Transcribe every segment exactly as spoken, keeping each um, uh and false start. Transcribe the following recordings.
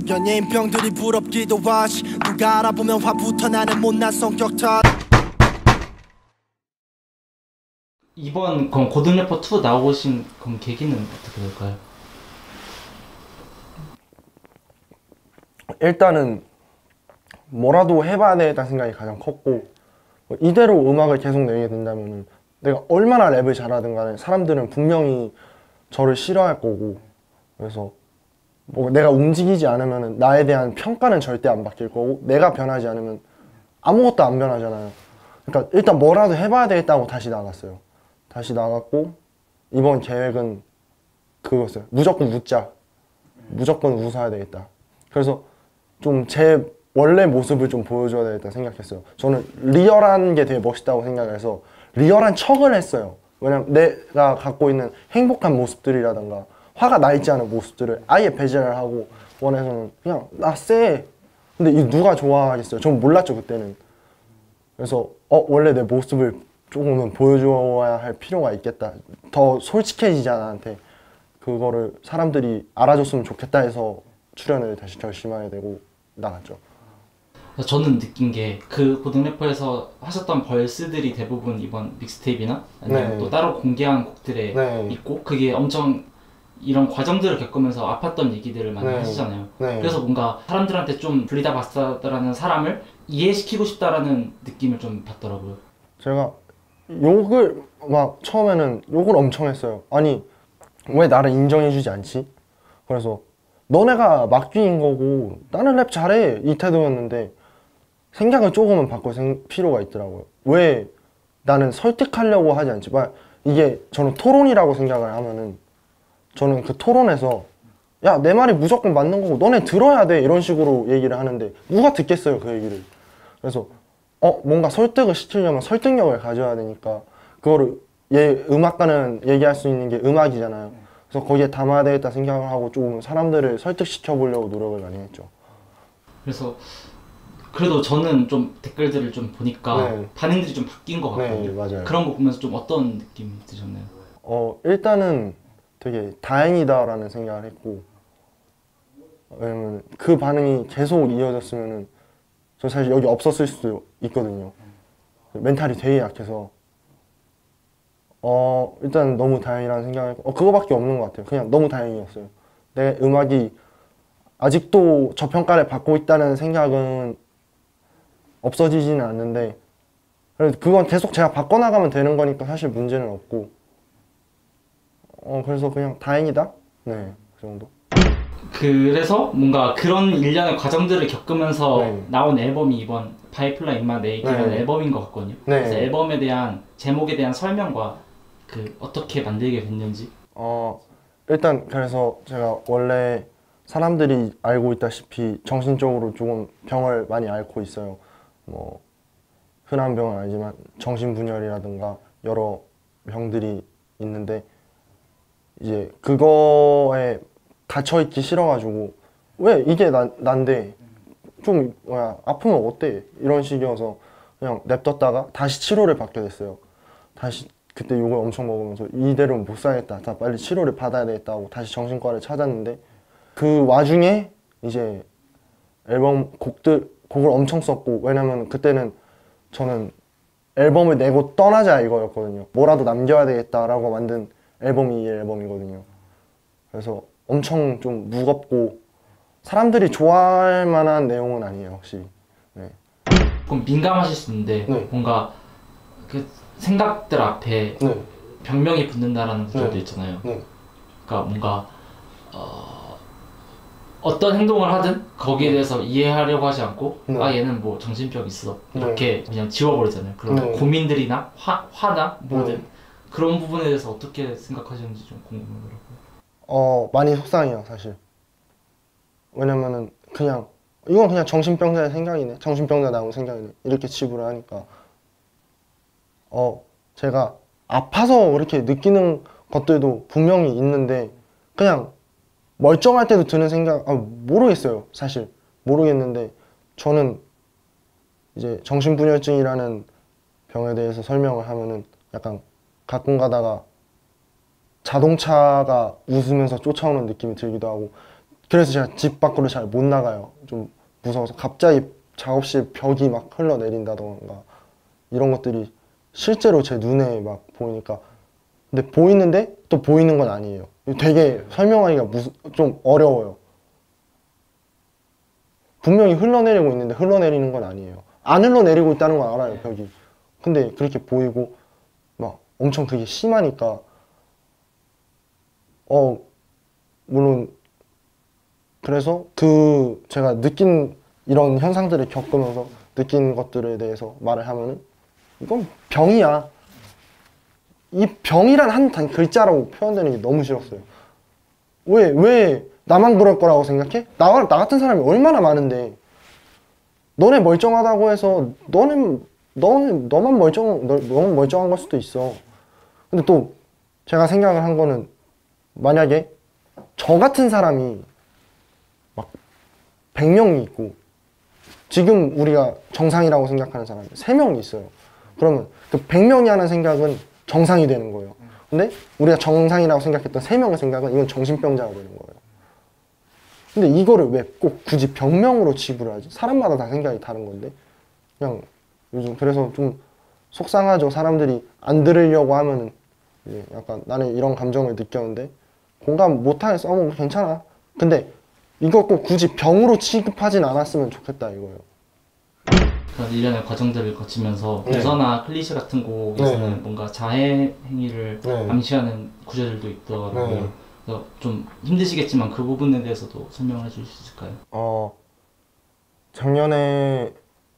연예인병들이 부럽기도 하지 누가 알아보면 화부터 나는 못난 성격 탓. 이번 그럼 고등래퍼 투 나오신 그럼 계기는 어떻게 될까요? 일단은 뭐라도 해봐야 되겠다는 생각이 가장 컸고, 이대로 음악을 계속 내게 된다면 내가 얼마나 랩을 잘하든 간에 사람들은 분명히 저를 싫어할 거고, 그래서 뭐 내가 움직이지 않으면 나에 대한 평가는 절대 안 바뀔 거고, 내가 변하지 않으면 아무것도 안 변하잖아요. 그러니까 일단 뭐라도 해봐야 되겠다고 다시 나갔어요. 다시 나갔고, 이번 계획은 그거였어요. 무조건 웃자. 무조건 웃어야 되겠다. 그래서 좀 제 원래 모습을 좀 보여줘야 되겠다 생각했어요. 저는 리얼한 게 되게 멋있다고 생각해서 리얼한 척을 했어요. 왜냐면 내가 갖고 있는 행복한 모습들이라던가 화가 나 있지 않은 모습들을 아예 배제를 하고, 원에서는 그냥 나 쎄. 근데 이 누가 좋아하겠어요? 전 몰랐죠 그때는. 그래서 어 원래 내 모습을 조금은 보여줘야 할 필요가 있겠다. 더 솔직해지자 나한테. 그거를 사람들이 알아줬으면 좋겠다 해서 출연을 다시 결심하게 되고 나갔죠. 저는 느낀 게 그 고등래퍼에서 하셨던 벌스들이 대부분 이번 믹스테이프나 아니면 네. 또 따로 공개한 곡들에 네. 있고, 그게 엄청 이런 과정들을 겪으면서 아팠던 얘기들을 많이 네. 하시잖아요. 네. 그래서 뭔가 사람들한테 좀 불리다 바스타라는 사람을 이해시키고 싶다라는 느낌을 좀 받더라고요. 제가 욕을 막 처음에는 욕을 엄청 했어요. 아니 왜 나를 인정해주지 않지? 그래서 너네가 막귀인 거고 나는 랩 잘해 이 태도였는데, 생각을 조금은 바꿀 생, 필요가 있더라고요. 왜 나는 설득하려고 하지 않지? 막 이게 저는 토론이라고 생각을 하면은, 저는 그 토론에서 야 내 말이 무조건 맞는 거고 너네 들어야 돼 이런 식으로 얘기를 하는데 누가 듣겠어요 그 얘기를. 그래서 어 뭔가 설득을 시키려면 설득력을 가져야 되니까, 그거를 얘 음악가는 얘기할 수 있는 게 음악이잖아요. 그래서 거기에 담아야 되겠다 생각을 하고 조금 사람들을 설득시켜 보려고 노력을 많이 했죠. 그래서 그래도 저는 좀 댓글들을 좀 보니까 네. 반응들이 좀 바뀐 것 같거든요. 네, 맞아요. 그런 거 보면서 좀 어떤 느낌이 드셨나요? 어 일단은 되게 다행이다라는 생각을 했고, 왜냐면 그 반응이 계속 이어졌으면은 저 사실 여기 없었을 수도 있거든요. 멘탈이 되게 약해서 어 일단 너무 다행이라는 생각을 했고, 어 그거밖에 없는 것 같아요. 그냥 너무 다행이었어요. 내 음악이 아직도 저평가를 받고 있다는 생각은 없어지지는 않는데, 그건 계속 제가 바꿔나가면 되는 거니까 사실 문제는 없고, 어 그래서 그냥 다행이다? 네, 그 정도. 그래서 뭔가 그런 일련의 과정들을 겪으면서 네. 나온 앨범이 이번 파이프라인 인마 내기라는 네. 앨범인 것 같거든요. 네. 그래서 앨범에 대한 제목에 대한 설명과 그 어떻게 만들게 됐는지. 어 일단 그래서 제가 원래 사람들이 알고 있다시피 정신적으로 조금 병을 많이 앓고 있어요. 뭐 흔한 병은 아니지만 정신분열이라든가 여러 병들이 있는데, 이제 그거에 갇혀있기 싫어가지고 왜 이게 나, 난데 좀 뭐야 아프면 어때 이런 식이어서 그냥 냅뒀다가 다시 치료를 받게 됐어요. 다시 그때 욕을 엄청 먹으면서 이대로는 못 살겠다, 다 빨리 치료를 받아야 되겠다고 다시 정신과를 찾았는데, 그 와중에 이제 앨범 곡들 곡을 엄청 썼고, 왜냐면 그때는 저는 앨범을 내고 떠나자 이거였거든요. 뭐라도 남겨야 되겠다라고 만든 앨범이 이 앨범이거든요. 그래서 엄청 좀 무겁고 사람들이 좋아할 만한 내용은 아니에요 확실히. 네. 조금 민감하실 수 있는데 네. 뭔가 그 생각들 앞에 네. 병명이 붙는다라는 구절도 네. 있잖아요. 네. 그러니까 뭔가 어, 어떤 행동을 하든 거기에 대해서 이해하려고 하지 않고 네. 아 얘는 뭐 정신병 있어 이렇게 네. 그냥 지워버리잖아요. 그런 네. 고민들이나 화, 화나 뭐든 네. 그런 부분에 대해서 어떻게 생각하시는지 좀 궁금하더라고요. 어 많이 속상해요 사실. 왜냐면은 그냥 이건 그냥 정신병자의 생각이네, 정신병자 나온 생각이네 이렇게 치부를 하니까, 어 제가 아파서 그렇게 느끼는 것들도 분명히 있는데 그냥 멀쩡할 때도 드는 생각, 아 모르겠어요 사실. 모르겠는데 저는 이제 정신분열증이라는 병에 대해서 설명을 하면은 약간 가끔 가다가 자동차가 웃으면서 쫓아오는 느낌이 들기도 하고, 그래서 제가 집 밖으로 잘 못 나가요. 좀 무서워서 갑자기 작업실 벽이 막 흘러내린다던가 이런 것들이 실제로 제 눈에 막 보이니까. 근데 보이는데 또 보이는 건 아니에요. 되게 설명하기가 무슨 좀 어려워요. 분명히 흘러내리고 있는데 흘러내리는 건 아니에요. 안 흘러내리고 있다는 건 알아요, 벽이. 근데 그렇게 보이고 막 엄청 그게 심하니까 어 물론 그래서 그 제가 느낀 이런 현상들을 겪으면서 느낀 것들에 대해서 말을 하면은 이건 병이야. 이 병이란 한 단 글자라고 표현되는 게 너무 싫었어요. 왜, 왜 나만 그럴 거라고 생각해? 나, 나 같은 사람이 얼마나 많은데 너네 멀쩡하다고 해서 너는, 너는, 너만 멀쩡, 너, 너만 멀쩡한 걸 수도 있어. 근데 또 제가 생각을 한 거는 만약에 저 같은 사람이 막 백 명이 있고 지금 우리가 정상이라고 생각하는 사람이 세 명이 있어요. 그러면 그 백 명이 하는 생각은 정상이 되는 거예요. 근데 우리가 정상이라고 생각했던 세 명의 생각은 이건 정신병자가 되는 거예요. 근데 이거를 왜 꼭 굳이 병명으로 치부를 하지? 사람마다 다 생각이 다른 건데 그냥 요즘 그래서 좀 속상하죠. 사람들이 안 들으려고 하면은 이제 약간 나는 이런 감정을 느꼈는데 공감 못하게 써먹으면 괜찮아. 근데 이걸 꼭 굳이 병으로 취급하진 않았으면 좋겠다 이거예요. 그런 일련의 과정들을 거치면서 네. 교서나 클리셰 같은 곳에서는 네. 뭔가 자해 행위를 네. 암시하는 구절들도 있더라고요. 네. 그래서 좀 힘드시겠지만 그 부분에 대해서도 설명을 해주실 수 있을까요? 어 작년에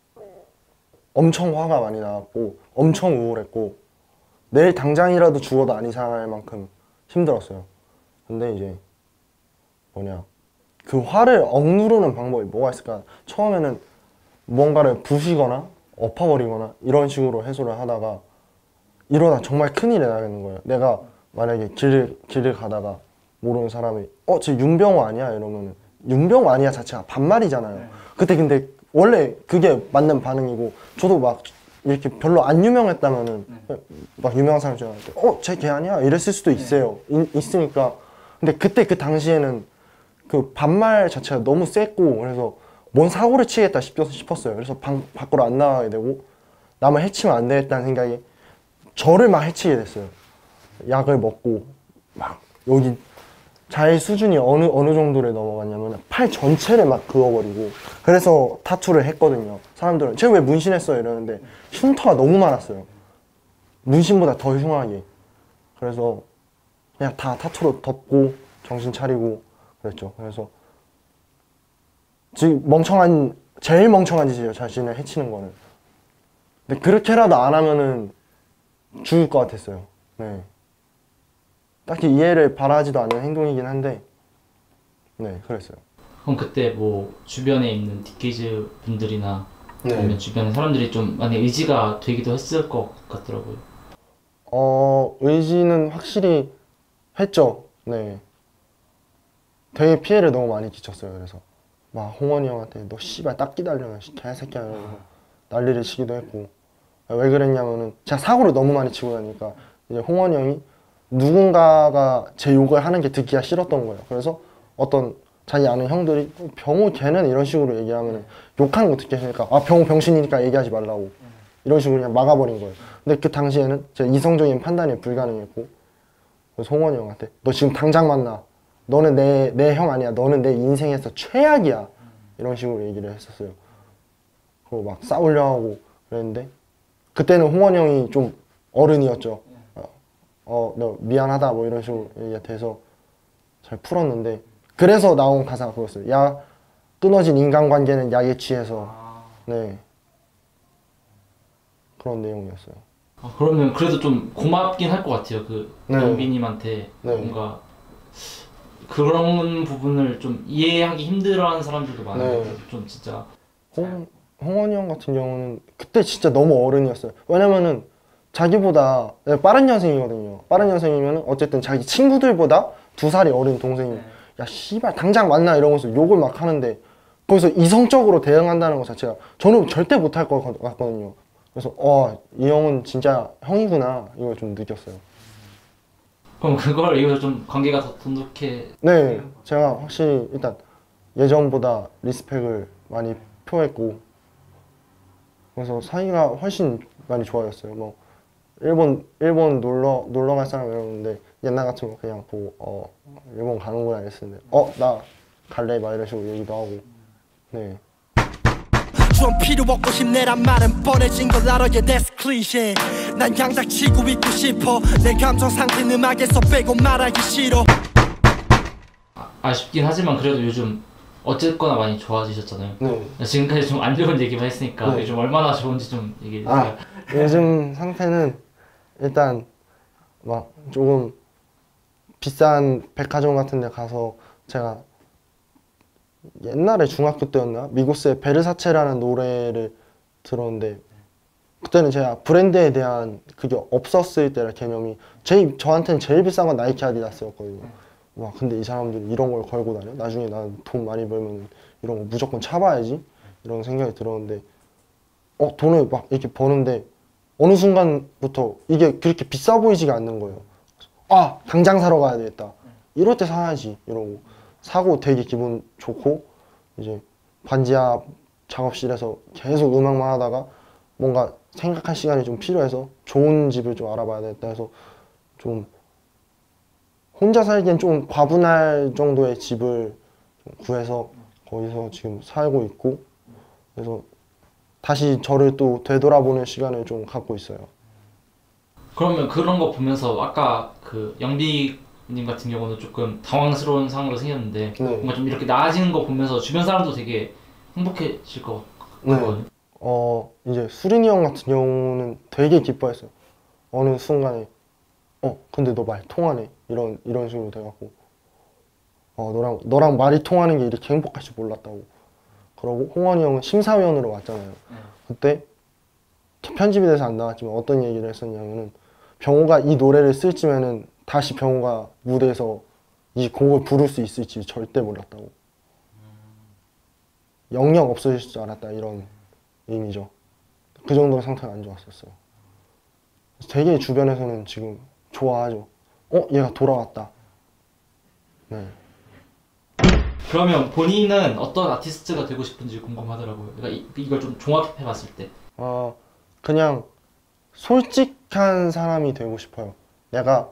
엄청 화가 많이 나왔고 엄청 우울했고 내일 당장이라도 죽어도 안 이상할 만큼 힘들었어요. 근데 이제 뭐냐 그 화를 억누르는 방법이 뭐가 있을까? 처음에는 뭔가를 부시거나 엎어버리거나 이런 식으로 해소를 하다가 이러다 정말 큰일이 나겠는 거예요. 내가 만약에 길을, 길을 가다가 모르는 사람이 어? 쟤 윤병호 아니야? 이러면은 윤병호 아니야 자체가 반말이잖아요. 그때 근데 원래 그게 맞는 반응이고 저도 막 이렇게 별로 안 유명했다면은 막 유명한 사람 줄 알았는데 어? 쟤 걔 아니야? 이랬을 수도 있어요. 이, 있으니까 근데 그때 그 당시에는 그 반말 자체가 너무 셌고 그래서 뭔 사고를 치겠다 싶었어요. 그래서 방, 밖으로 안 나가게 되고 남을 해치면 안 되겠다는 생각이 저를 막 해치게 됐어요. 약을 먹고 막 여기 자해 수준이 어느 어느 정도로 넘어갔냐면 팔 전체를 막 그어버리고 그래서 타투를 했거든요. 사람들은 쟤 왜 문신했어 이러는데 흉터가 너무 많았어요. 문신보다 더 흉하게. 그래서 그냥 다 타투로 덮고 정신 차리고 그랬죠. 그래서 지금 멍청한 제일 멍청한 짓이에요. 자신을 해치는 거는. 근데 그렇게라도 안 하면은 죽을 것 같았어요. 네. 딱히 이해를 바라지도 않는 행동이긴 한데 네 그랬어요. 그럼 그때 뭐 주변에 있는 디케이즈 분들이나 네. 아니면 주변의 사람들이 좀 많이 의지가 되기도 했을 것 같더라고요. 어 의지는 확실히 했죠. 네. 되게 피해를 너무 많이 끼쳤어요. 그래서 막 홍원이 형한테 너 씨발 딱 기다려 개새끼야 이러면서 난리를 치기도 했고 왜 그랬냐면은 제가 사고를 너무 많이 치고 나니까 이제 홍원이 형이 누군가가 제 욕을 하는 게 듣기가 싫었던 거예요. 그래서 어떤 자기 아는 형들이 병호 걔는 이런 식으로 얘기하면 욕하는 거 듣기 싫으니까 아 병호 병신이니까 얘기하지 말라고 이런 식으로 그냥 막아버린 거예요. 근데 그 당시에는 제가 이성적인 판단이 불가능했고 그래서 홍원이 형한테 너 지금 당장 만나. 너는 내 내 형 아니야. 너는 내 인생에서 최악이야. 이런 식으로 얘기를 했었어요. 그리고 막 싸우려 하고 그랬는데 그때는 홍원이 형이 좀 어른이었죠. 어, 너 미안하다 뭐 이런 식으로 얘기가 돼서 잘 풀었는데 그래서 나온 가사가 그거였어요. 야 끊어진 인간관계는 약에 취해서 네 그런 내용이었어요. 아, 그러면 그래도 좀 고맙긴 할 것 같아요. 그 네. 영빈님한테 네. 뭔가 그런 부분을 좀 이해하기 힘들어하는 사람들도 많아요. 네. 좀 진짜 홍, 홍원이 형 같은 경우는 그때 진짜 너무 어른이었어요. 왜냐면은 자기보다 빠른 년생이거든요. 빠른 년생이면 어쨌든 자기 친구들보다 두 살이 어린 동생이 네. 야 씨발 당장 만나 이러면서 욕을 막 하는데 거기서 이성적으로 대응한다는 것 자체가 저는 절대 못할 것 같거든요. 그래서 어, 이 형은 진짜 형이구나 이걸 좀 느꼈어요. 그럼 그걸 이후로 좀 관계가 더 돈독해. 네, 제가 확실히 일단 예전보다 리스펙을 많이 표했고 그래서 사이가 훨씬 많이 좋아졌어요. 뭐 일본 일본 놀러 놀러 갈 사람 이러는데 옛날 같으면 그냥 보고 어 일본 가는구나 이랬었는데 어 나 갈래 막 이런 식으로 얘기도 하고 네. 좀 필요 없고 힘내란 말은 뻔해진 걸 알아 yeah that's cliché 난 양닥치고 있고 싶어 내 감정 상태는 음악에서 빼고 말하기 싫어 아, 아쉽긴 하지만 그래도 요즘 어쨌거나 많이 좋아지셨잖아요. 네. 지금까지 좀 안 좋은 얘기만 했으니까 네. 요즘 얼마나 좋은지 좀 얘기해 주세요. 아 요즘 상태는 일단 막 조금 비싼 백화점 같은 데 가서 제가 옛날에 중학교 때였나? 미고스의 베르사체라는 노래를 들었는데 그때는 제가 브랜드에 대한 그게 없었을 때라 개념이 제일 저한테는 제일 비싼 건 나이키 아디다스였거든요. 와 근데 이 사람들이 이런 걸 걸고 다녀? 나중에 난 돈 많이 벌면 이런 거 무조건 차봐야지 이런 생각이 들었는데 어 돈을 막 이렇게 버는데 어느 순간부터 이게 그렇게 비싸 보이지가 않는 거예요. 아 당장 사러 가야 되겠다 이럴 때 사야지 이러고 사고 되게 기분 좋고 이제 반지하 작업실에서 계속 음악만 하다가 뭔가 생각할 시간이 좀 필요해서 좋은 집을 좀 알아봐야 되겠다 해서 좀 혼자 살기엔 좀 과분할 정도의 집을 좀 구해서 거기서 지금 살고 있고 그래서 다시 저를 또 되돌아보는 시간을 좀 갖고 있어요. 그러면 그런 거 보면서 아까 그 영비님 같은 경우는 조금 당황스러운 상황으로 생겼는데 네. 뭔가 좀 이렇게 나아지는 거 보면서 주변 사람도 되게 행복해질 것 같거든요. 네. 어 이제 수린이 형 같은 경우는 되게 기뻐했어요. 어느 순간에 어 근데 너 말 통하네 이런 이런 식으로 돼갖고 어 너랑 너랑 말이 통하는 게 이렇게 행복할 줄 몰랐다고. 그러고 홍원이 형은 심사위원으로 왔잖아요. 그때 편집이 돼서 안 나왔지만 어떤 얘기를 했었냐면은 병호가 이 노래를 쓸 쯤에는 다시 병호가 무대에서 이 곡을 부를 수 있을지 절대 몰랐다고. 영영 없어질 줄 알았다 이런 의미죠. 그 정도로 상태가 안 좋았었어요. 되게 주변에서는 지금 좋아하죠. 어? 얘가 돌아왔다. 네. 그러면 본인은 어떤 아티스트가 되고 싶은지 궁금하더라고요. 그러니까 이, 이걸 좀 종합해봤을 때. 어, 그냥 솔직한 사람이 되고 싶어요. 내가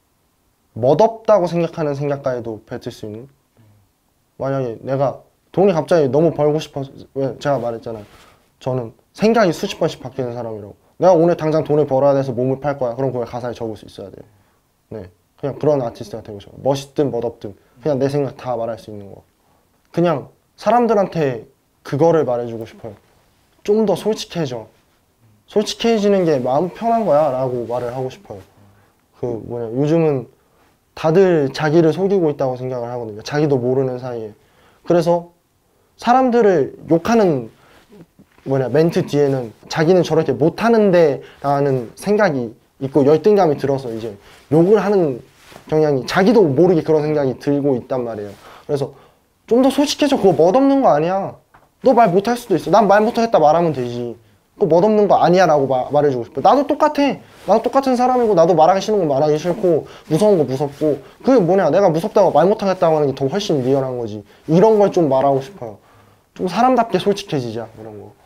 멋없다고 생각하는 생각까지도 뱉을 수 있는. 만약에 내가 돈이 갑자기 너무 벌고 싶어서 왜 제가 말했잖아요. 저는 생각이 수십 번씩 바뀌는 사람이라고. 내가 오늘 당장 돈을 벌어야 돼서 몸을 팔 거야. 그럼 그걸 가사에 적을 수 있어야 돼요. 네, 그냥 그런 아티스트가 되고 싶어요. 멋있든 멋없든 그냥 내 생각 다 말할 수 있는 거. 그냥 사람들한테 그거를 말해주고 싶어요. 좀 더 솔직해져. 솔직해지는 게 마음 편한 거야 라고 말을 하고 싶어요. 그 뭐냐 요즘은 다들 자기를 속이고 있다고 생각을 하거든요. 자기도 모르는 사이에. 그래서 사람들을 욕하는 뭐냐 멘트 뒤에는 자기는 저렇게 못하는데 라는 생각이 있고 열등감이 들어서 이제 욕을 하는 경향이 자기도 모르게 그런 생각이 들고 있단 말이에요. 그래서 좀 더 솔직해져. 그거 멋없는 거 아니야. 너 말 못할 수도 있어. 난 말 못하겠다 말하면 되지. 그거 멋없는 거 아니야 라고 마, 말해주고 싶어. 나도 똑같아. 나도 똑같은 사람이고 나도 말하기 싫은 거 말하기 싫고 무서운 거 무섭고 그게 뭐냐 내가 무섭다고 말 못하겠다고 하는 게 더 훨씬 리얼한 거지. 이런 걸 좀 말하고 싶어요. 좀 사람답게 솔직해지자 이런 거.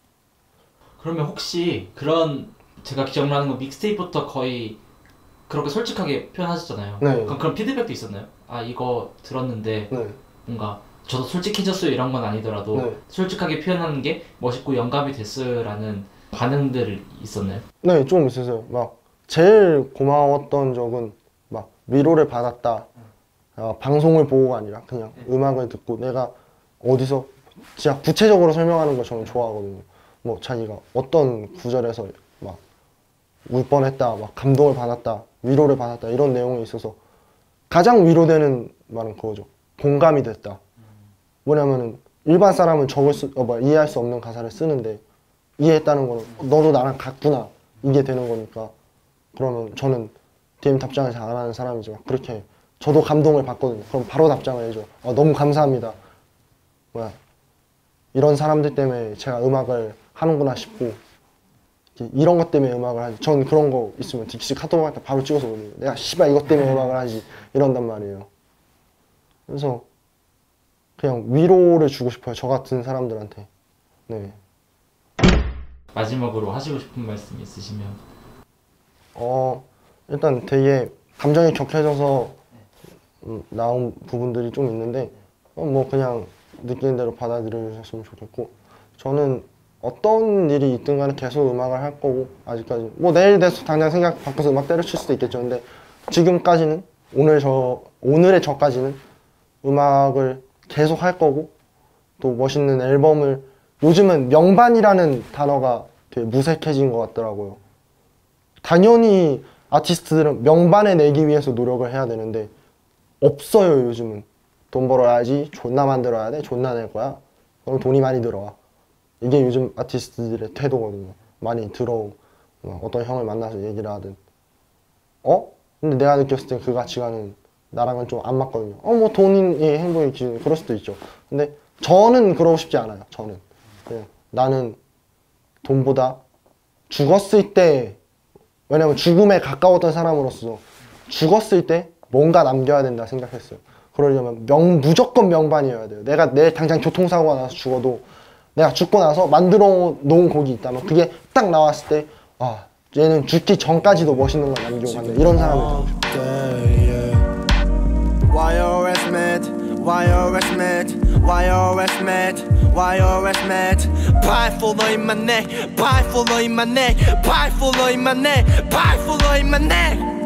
그러면 혹시 그런 제가 기억나는 건 믹스테이프부터 거의 그렇게 솔직하게 표현하셨잖아요. 네. 그럼 그런 피드백도 있었나요? 아 이거 들었는데 네. 뭔가 저도 솔직해졌어요 이런 건 아니더라도 네. 솔직하게 표현하는 게 멋있고 영감이 됐어요라는 반응들이 있었나요? 네, 좀 있었어요. 막 제일 고마웠던 적은 막 위로를 받았다. 아, 방송을 보고가 아니라 그냥 음악을 듣고 내가 어디서 진짜 구체적으로 설명하는 걸 저는 좋아하거든요. 뭐 자기가 어떤 구절에서 막 울 뻔했다, 막 감동을 받았다, 위로를 받았다 이런 내용에 있어서 가장 위로되는 말은 그거죠. 공감이 됐다. 뭐냐면은 일반 사람은 적을 수, 어, 뭐 이해할 수 없는 가사를 쓰는데 이해했다는 거는 너도 나랑 같구나 이게 되는 거니까. 그러면 저는 디엠 답장을 잘 안 하는 사람이지만 그렇게 저도 감동을 받거든요. 그럼 바로 답장을 해줘. 어, 너무 감사합니다. 뭐야 이런 사람들 때문에 제가 음악을 하는구나 싶고 이런 것 때문에 음악을 하지. 전 그런 거 있으면 딕시 카톡 할 때 바로 찍어서 보내요. 내가 씨발 이것 때문에 음악을 하지 이런단 말이에요. 그래서 그냥 위로를 주고 싶어요. 저 같은 사람들한테. 네. 마지막으로 하시고 싶은 말씀 있으시면? 어 일단 되게 감정이 격해져서 음, 나온 부분들이 좀 있는데 어, 뭐 그냥 느끼는 대로 받아들여주셨으면 좋겠고, 저는 어떤 일이 있든 간에 계속 음악을 할 거고, 아직까지 뭐 내일 돼서 당장 생각 바꿔서 음악 때려칠 수도 있겠죠. 근데 지금까지는 오늘 저 오늘의 저까지는 음악을 계속 할 거고, 또 멋있는 앨범을, 요즘은 명반이라는 단어가 되게 무색해진 것 같더라고요. 당연히 아티스트들은 명반에 내기 위해서 노력을 해야 되는데 없어요. 요즘은 돈 벌어야지, 존나 만들어야 돼, 존나 낼 거야, 그럼 돈이 많이 들어와. 이게 요즘 아티스트들의 태도거든요. 많이 들어오고 어떤 형을 만나서 얘기를 하든 어? 근데 내가 느꼈을 때 그 가치관은 나랑은 좀 안 맞거든요. 어 뭐 돈이 행복의 기준, 그럴 수도 있죠. 근데 저는 그러고 싶지 않아요. 저는 그냥 나는 돈보다 죽었을 때, 왜냐면 죽음에 가까웠던 사람으로서 죽었을 때 뭔가 남겨야 된다 생각했어요. 그러려면 명, 무조건 명반이어야 돼요. 내가 내일 당장 교통사고가 나서 죽어도 내가 죽고 나서 만들어 놓은 곡이 있다면 그게 딱 나왔을 때 아, 얘는 죽기 전까지도 멋있는 걸 남기고 간다, 이런 사람이 되고 싶어요. Why always mad? Why always mad? Why always mad? Why always mad? Bipolar in my neck, bipolar in my neck, bipolar in my neck, bipolar in my neck.